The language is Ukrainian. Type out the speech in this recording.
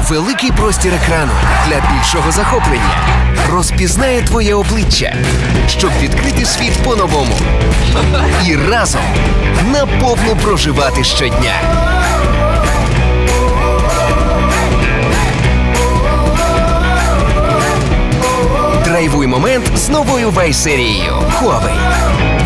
Великий простір екрану для більшого захоплення розпізнає твоє обличчя, щоб відкрити світ по-новому. І разом наповну проживати щодня. Драйвуй момент з новою Y-серією Huawei.